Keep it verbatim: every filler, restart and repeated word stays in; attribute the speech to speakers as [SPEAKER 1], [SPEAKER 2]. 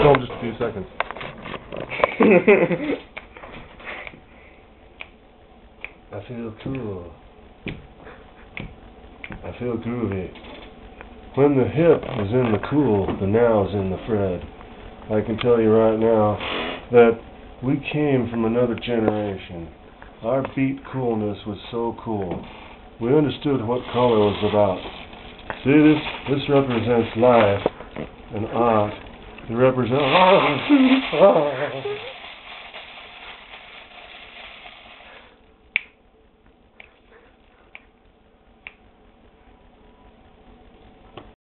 [SPEAKER 1] home just a few seconds. I feel cool. I feel groovy. When the hip was in the cool, the now's in the Fred. I can tell you right now that we came from another generation. Our beat coolness was so cool. We understood what color was about. See, this this represents life and art. It represents...